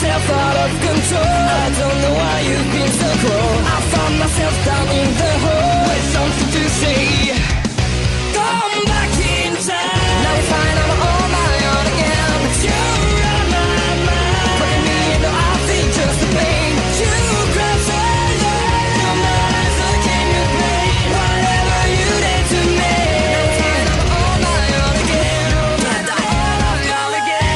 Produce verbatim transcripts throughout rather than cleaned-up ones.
myself out of control. I don't know why you've been so cruel. I found myself down in the hole with something to say. Come back in time. Now we find I'm on my own again. You're on my mind, putting me in the outfit just the pain. You cry so loud, your mind's looking at me. Whatever you did to me. Now we find I'm on my own again. Get the hell off y'all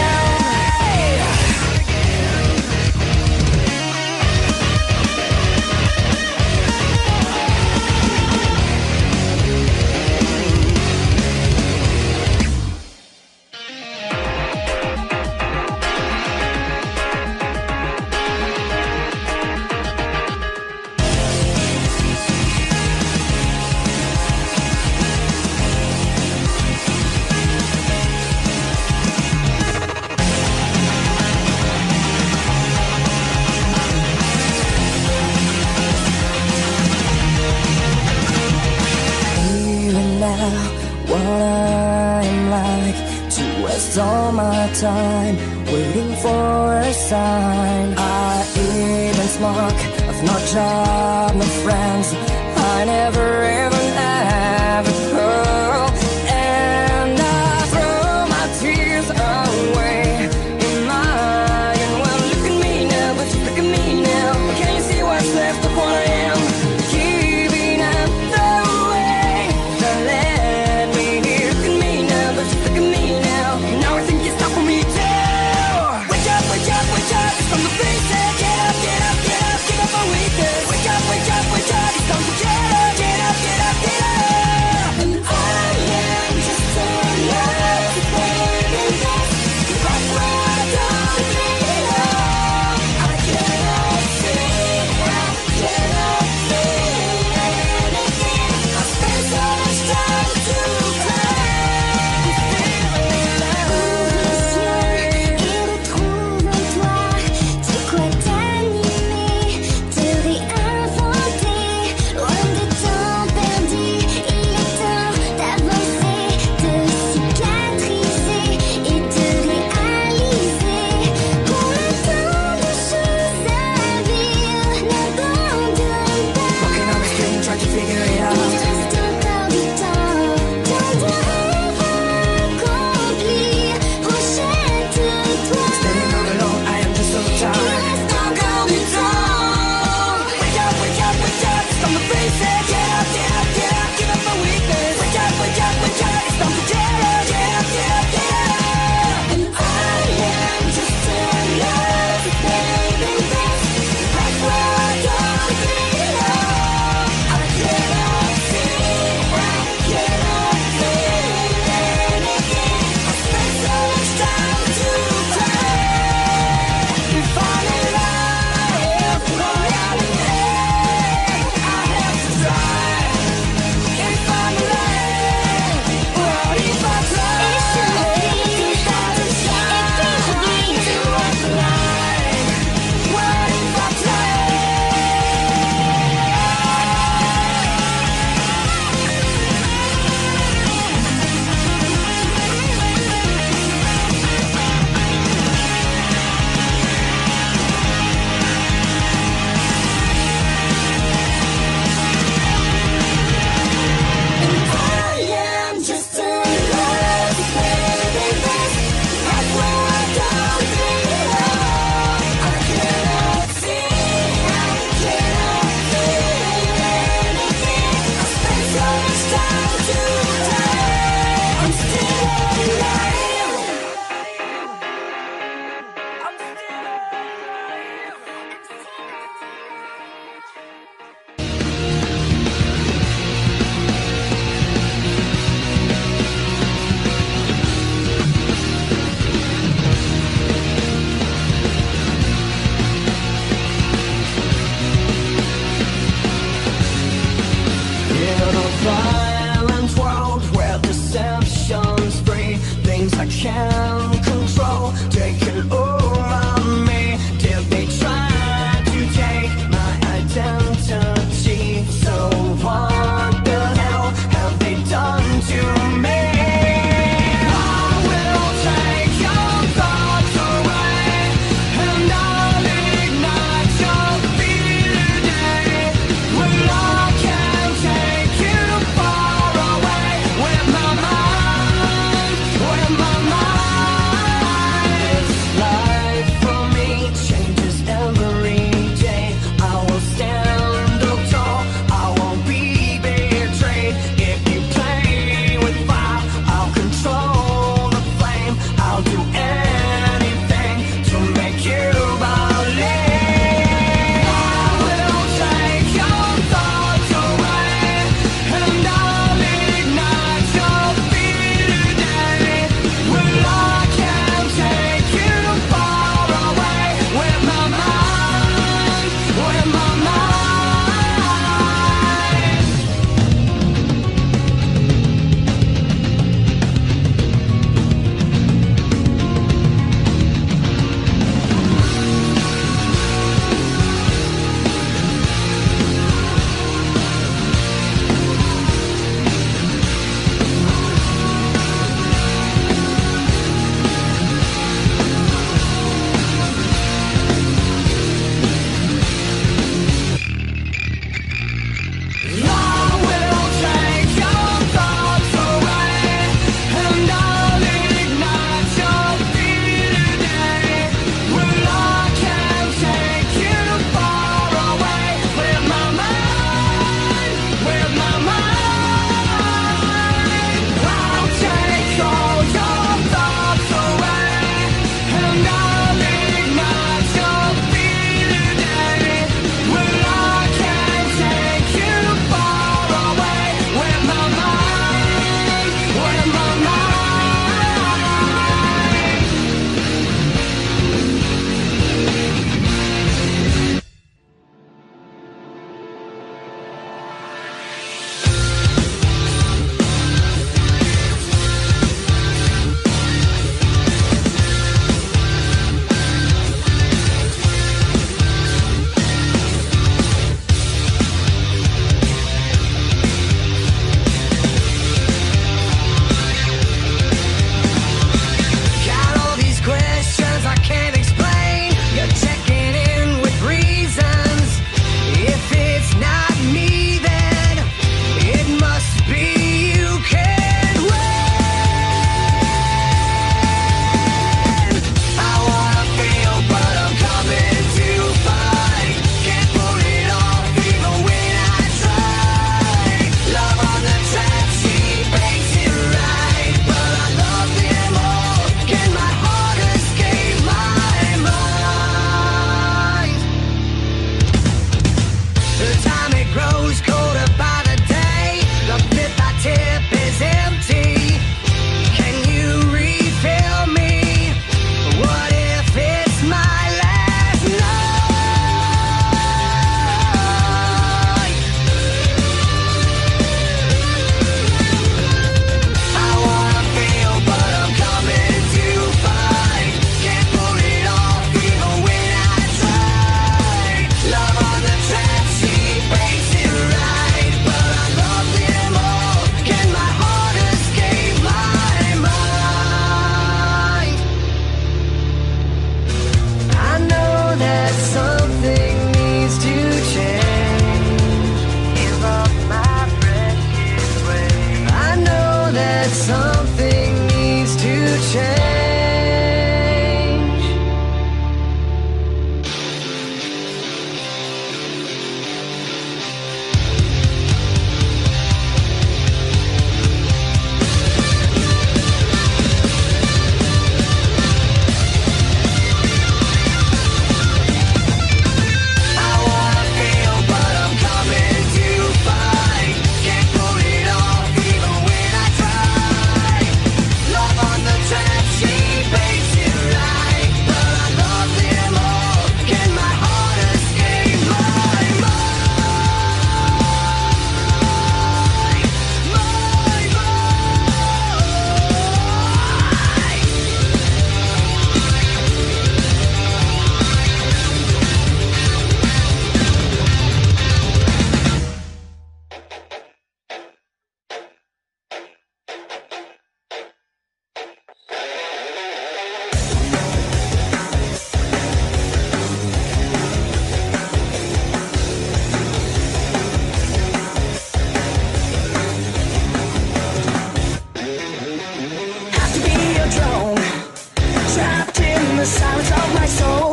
all my time, waiting for a sign. I even smoke of no job, no friends. I never even have a girl, and I throw my tears away in my and well, look at me now, but you look at me now. Can you see what's left of what I am? Giving up the way that led me here. Look at me now, but you look at me now. Now I think it's time for me to wake up, wake up, wake up. It's time to face it. Get up, get up, get up, give up my weakness. Wake up, wake up, wake up. It's time to get up, get up, get up, get up. And I am just a love to baby this. That's where I don't belong. I cannot see, I cannot feel anything. I spend so much time to cry. Can't control, taking over me. Till they try to take my identity. So what the hell have they done to me? I will take your thoughts away, and I the silence of my soul.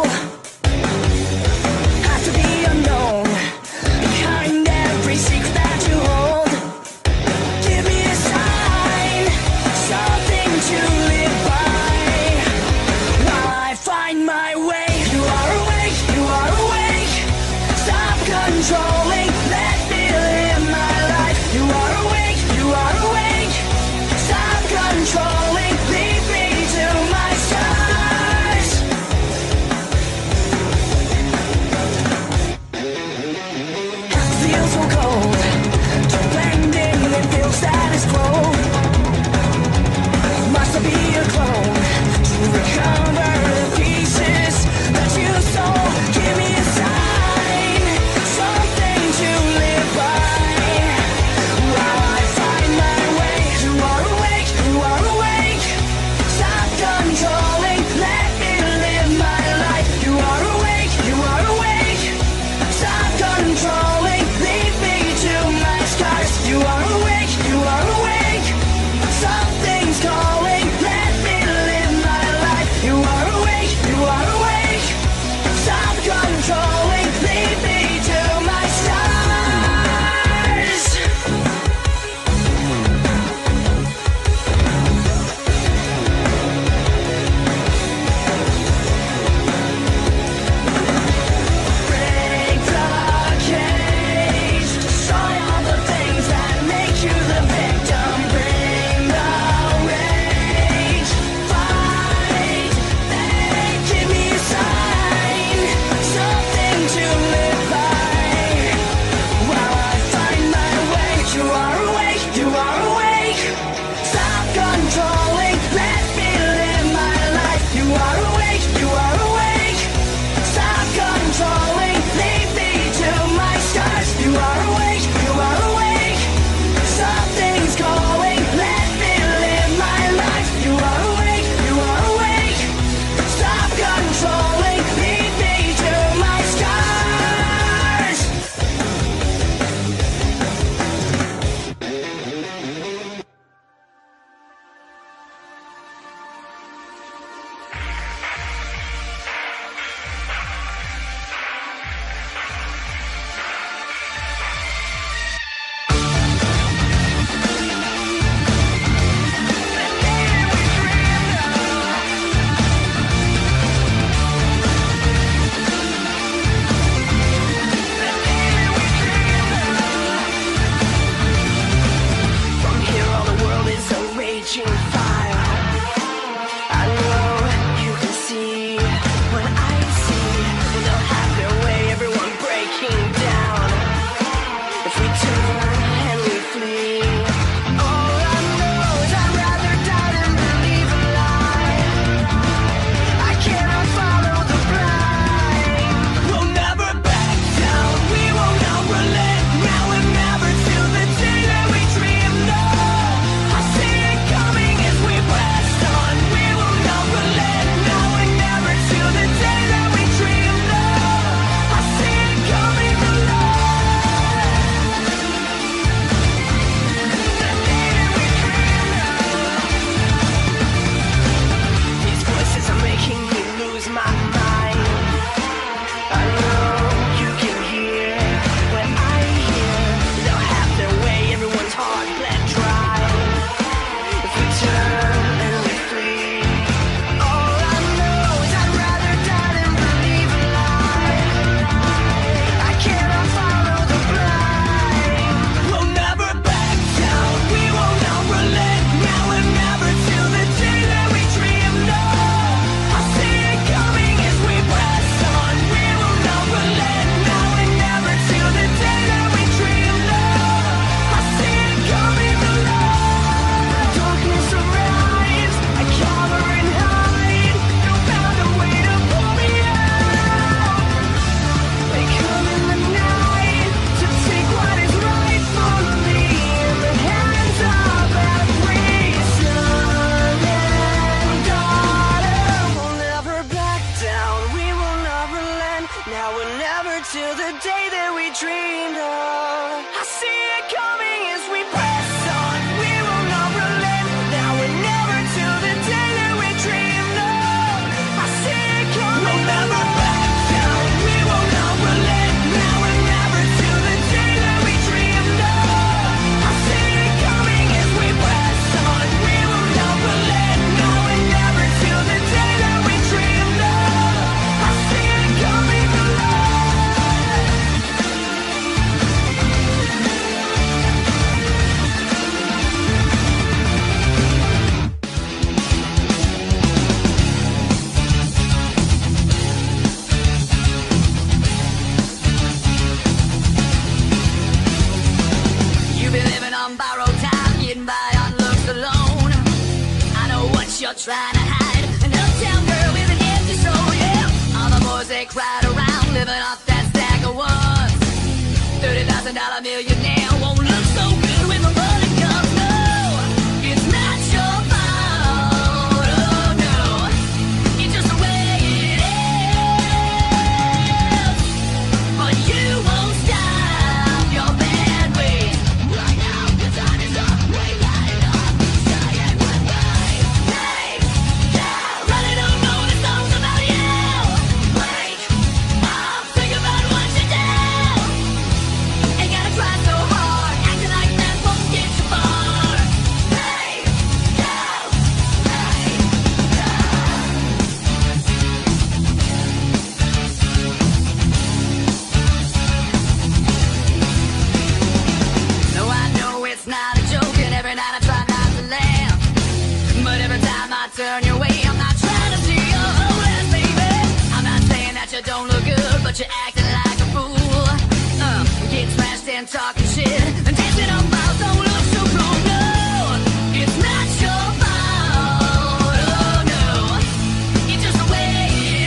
Have to be unknown behind every secret that you hold. Give me a sign, something to live by, while I find my way. You are awake, you are awake. Stop controlling, let me live my life. You are awake, you are awake. Stop controlling, lead me to my stars. It feels so cold to blend in with the status quo. Must I be a clone to recover the pieces that you stole? Give me a sign, something to live by, while I find my way. You are awake, you are awake. Stop controlling, let me live my life. You are awake, you are awake. Stop controlling, lead me to my scars. You are awake, you are awake. Something's calling, let me live my life. You are awake, you are awake. Stop controlling, lead me to my stars. Break the cage, destroy all the things that make you the victim. Bring the rage, fight, beg, give me a sign, something to live by, while I find my way. You are awake, you are awake. Stop controlling, let me live my life. You are awake, you are awake. Stop controlling, lead me to my stars. You are awake, you are awake. Something's calling, let me live my life. You are awake, you are awake. Stop controlling, lead me to my stars. From here all the world is a raging fire. I know you can see what I see. They'll have their way, everyone breaking down. If we turn and we flee, all I know is I'd rather die than believe a lie. I cannot follow the blind. We'll never back down, we will not relent. Now and never till the day that we dreamed of. I see it coming as we press on. We will not relent. Now and never till the day that we dreamed of. I see it coming alive. These voices are making me lose my mind. I know you can hear what I hear. They'll have their way, everyone's heart bled dry. If we turn and we flee, all I know is I'd rather die than believe a lie. I cannot follow the blind. We'll never back down, we will not relent. Now and never till the day that we dreamed of. I see it coming as we press on. We will not relent. Now and never till the day that we dreamed of. I see it coming alive. Darkness arrives, I cover and hide. You found a way to pull me out. They come in the night to take what is rightfully in the hands of every son and daughter. We'll never back down, we will not relent. Now and never till the day that we dreamed of. I see it coming as we press on. We will not relent. Now and never till the day that we dreamed of. I see dollar millionaire won't look so good when the money comes. No, it's not your fault. Oh no, it's just the way it is. But you won't stop your bad ways right now. The time is up. We got it up. Say it with me. Hey, yeah, really don't know the songs about you. Wake up, think about what you do. Ain't gotta try so hard, acting like that won't get you far. Hey, go, hey, go. No, I know it's not a joke, and every night I try not to laugh. But every time I turn your way, I'm not trying to see your whole ass, baby. I'm not saying that you don't look good, but you're acting like a fool. Uh, getting smashed and talking shit, and dancing on miles don't look so cool. No, it's not your fault. Oh no, it's just the way it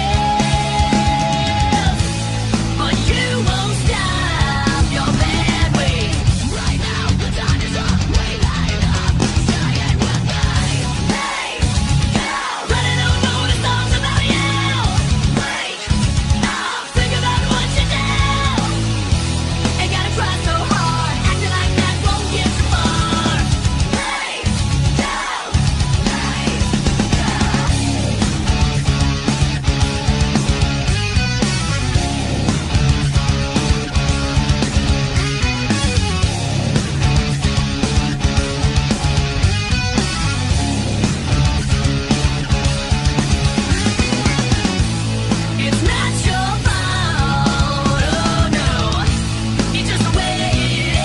is. But you won't stop your bad ways right now. The time is up. We light it up. Say it with me. Hey, girl, really don't know the songs about you. Wake up, think about what you do. Ain't gotta try so hard, acting like that won't get you far. Hey, go, hey, go. It's not your fault. Oh no, it's just the way it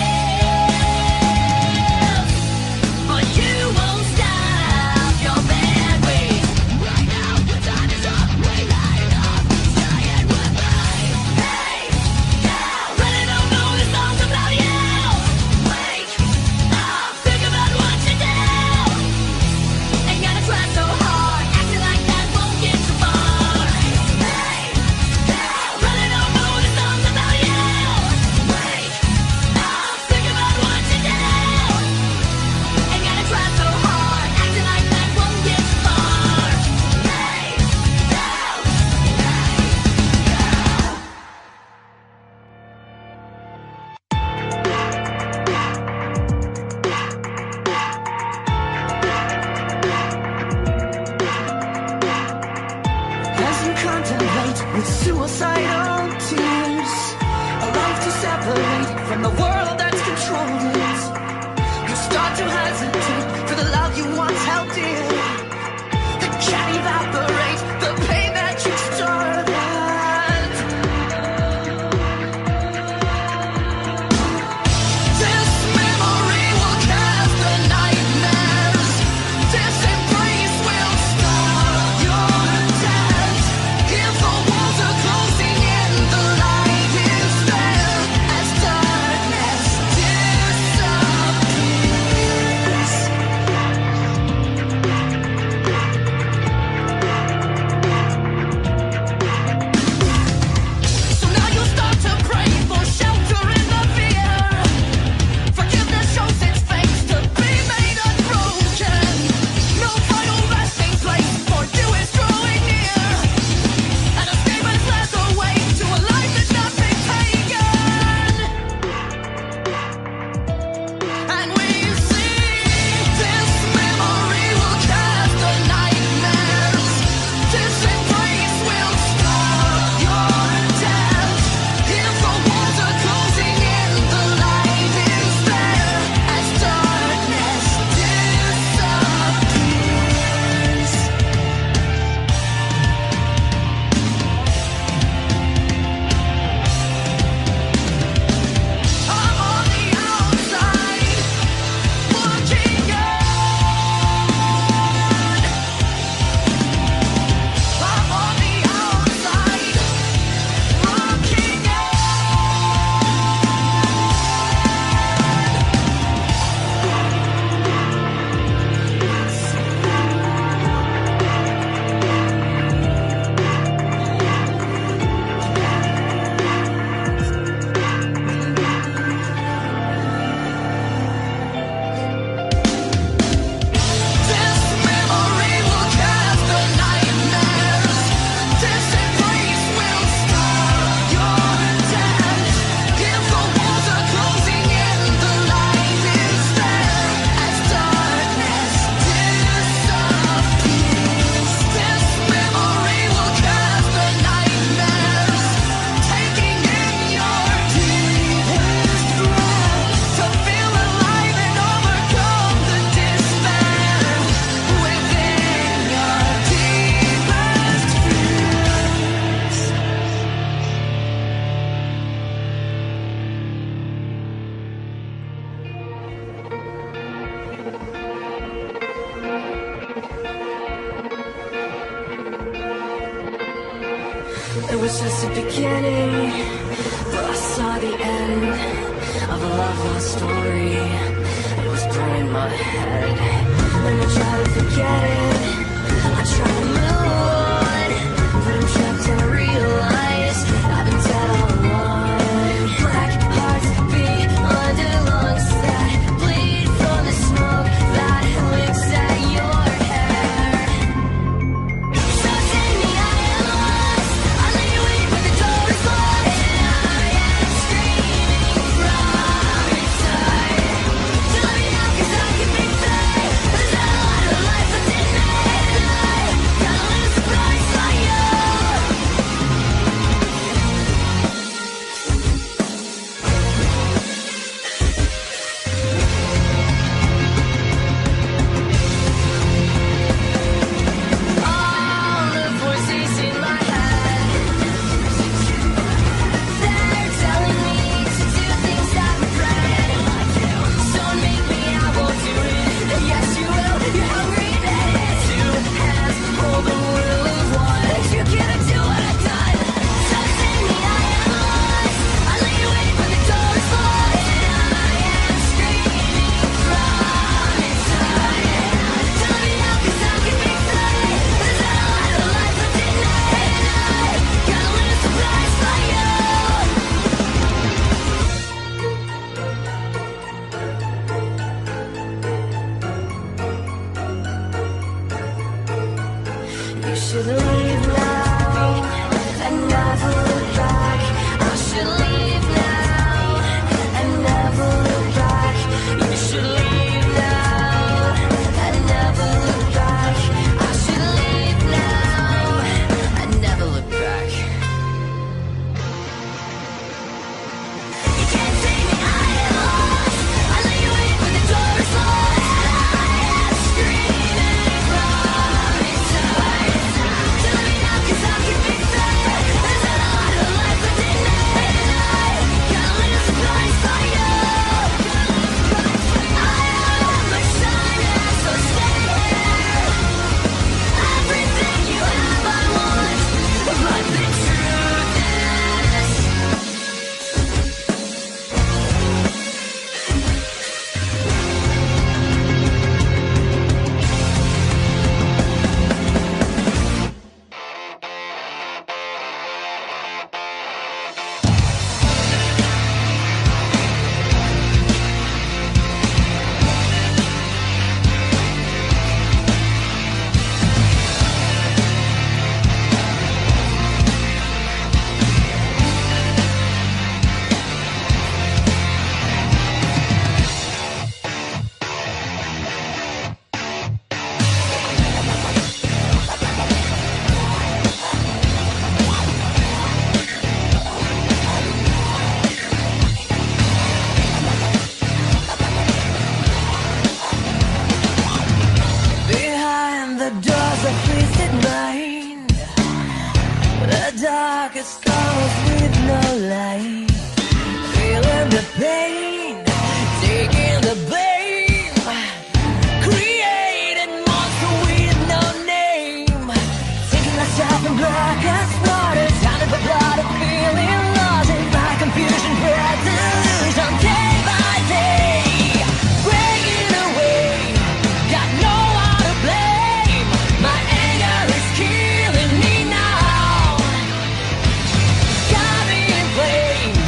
is. But you won't stop your bad ways right now. The time is up. We light it up. Say it with me. Hey, girl, really don't know the songs about you. Wake up, think about what you do. Ain't gotta try so hard, acting like that won't get you far. Hey, girl, really don't know the songs about you. Wake up, think about what you do. Ain't gotta try so hard, acting like that won't get you far. Hey, girl, As you contemplate with suicidal tears, a life to separate from the world that's controlled it, you start to hesitate for the love you once held dear. That can't evaporate the pain that you started. This memory will cast the nightmares. This embrace will starve your death. If the walls are closing in, the light is there as darkness descends. It was just the beginning, but I saw the end of a love lost story. It was burning my head, and I tried to forget it. I tried to move on, but I'm trapped and I realize I've been dead all along. Black hearts beat under lungs that bleed from the smoke that licks at your hair. So take me, I am lost. I lay awake when the door is locked, and I am screaming from inside. Tell me now, 'cause I can be free. There's not a lot of life left in me, and I gotta lose the price by you. All the voices in my head, they're telling me to do things I regret. Don't make me, I won't do it. Yes, you will. You're hungry, baby. Two hands hold the will of one. You can't do what I've done. So take me, I am lost. I lay awake when the door is locked, and I am screaming from inside. Tell me now, 'cause I can be free. There's not a lot of life left in me, and I gotta lose the price by you. You should leave now and never look back. I should leave now and never look back. You should leave now and never look back. I should leave now and never look back. You can't take me, I am lost. I lay awake when the door is locked, and I am screaming from inside. Tell me now, 'cause I can be free. There's not a lot of life left in me, and I gotta lose the price by you. I don't have much time left, so stay here. Everything you have I want, but the truth is behind the doors of twisted mind, the darkest corners with no light. Feeling the pain, taking the blame, created monster with no name. Thinking myself in black as water, sounded the blood of feeling lost in my confusion, bred delusion day by day. Breaking away, got no one to blame. My anger is killing me now. Got me in flame,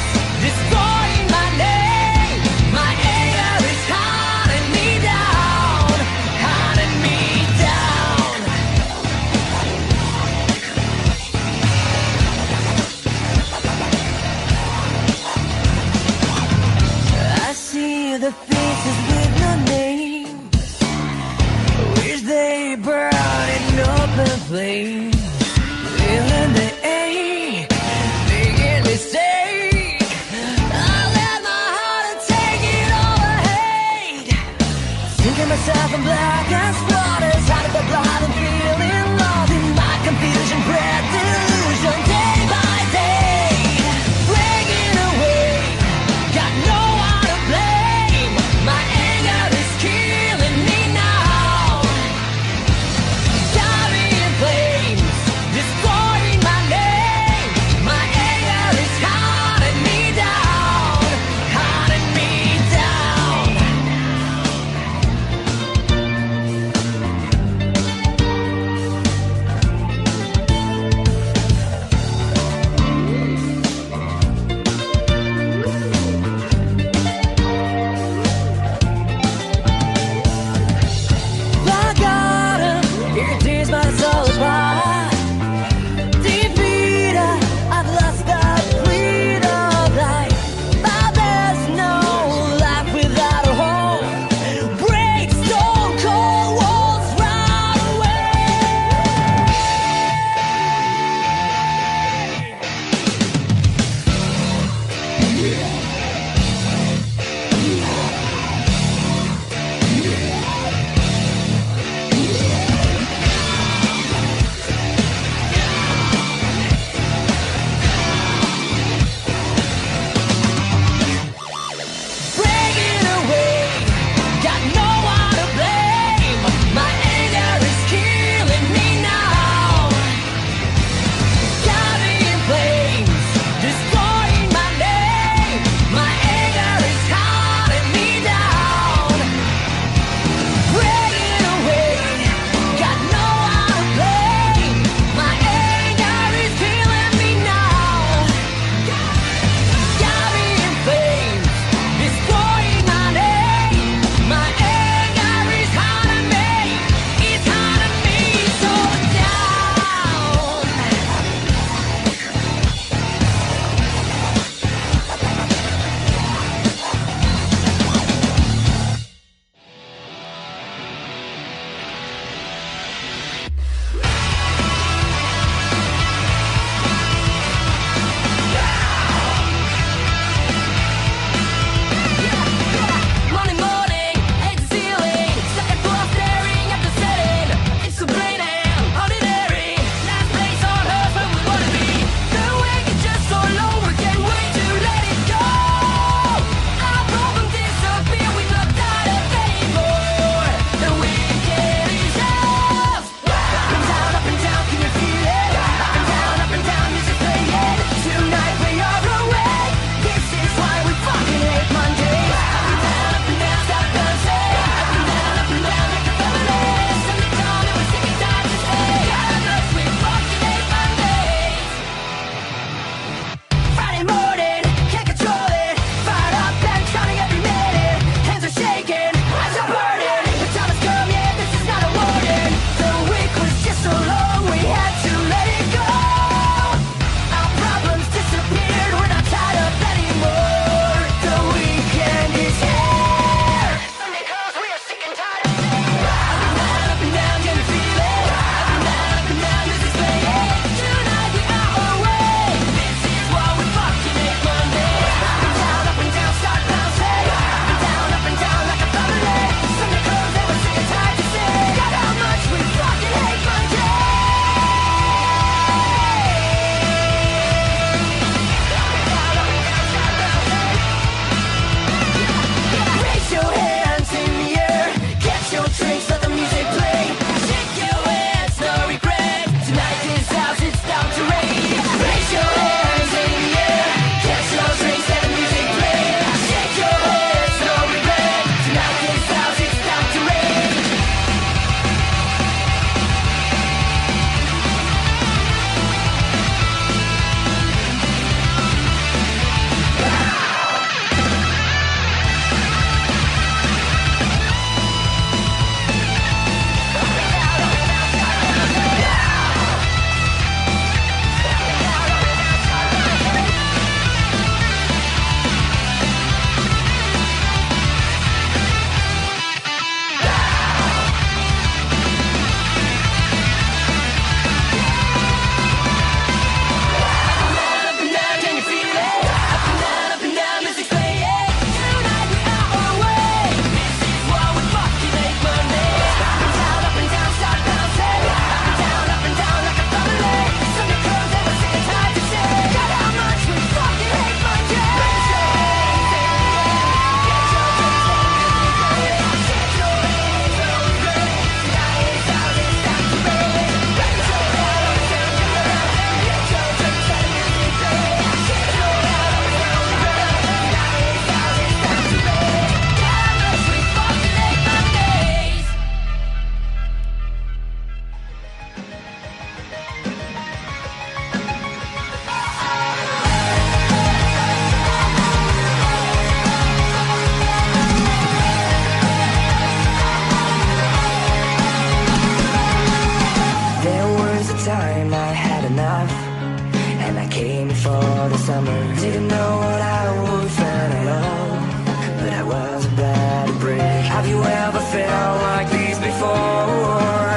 time I had enough, and I came for the summer. Didn't know what I would find at all, but I was about to break. Have you ever felt like this before?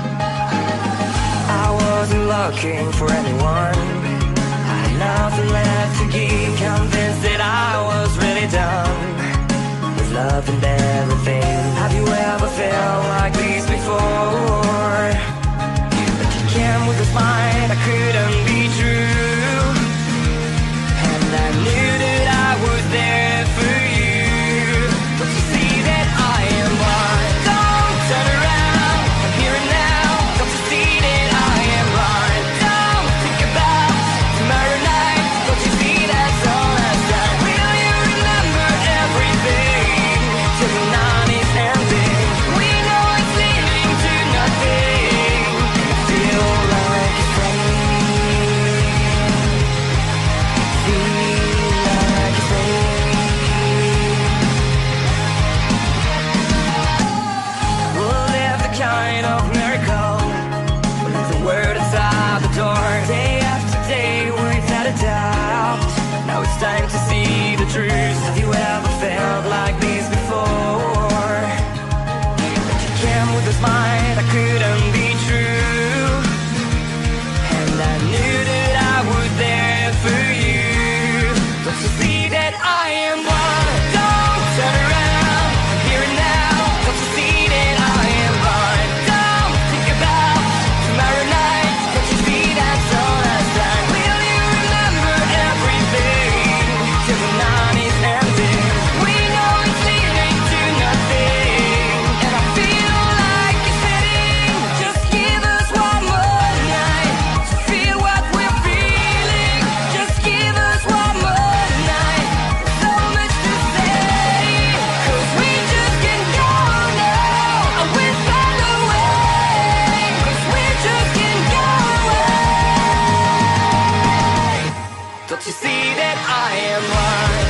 I wasn't looking for anyone, I had nothing left to give, convinced that I was really done with love and everything. Have you ever felt like this before? But you came with a smile that couldn't be true, and I knew that I was there for you. But you see that I am blind. Don't turn around, I'm here and now. Don't you see that I am blind? Don't think about tomorrow night. Don't you see that's all I've done? Will you remember everything till the night is ending? We know it's leading to nothing. Feel like it's raining. Feel like it's raining. We'll live the kind of miracle, we'll leave the word outside the door, day after day without a doubt. Now it's time to see the truth. Have you ever felt like this before? But you came with a smile that couldn't be true, and I knew that I was there for you. Don't you see that I am blind? Don't turn around, I'm here and now. Don't you see that I am blind? Don't think about tomorrow night. Don't you see that's all I've done? Will you remember everything till the night is ending? We know it's leading to nothing, and I feel like it's heading. Just give us one more night to feel what we're feeling. Just give us one more night. So much to say, 'cause we just can't go now. I wish I'd away, 'cause we just can't go away. Don't you see that I am blind?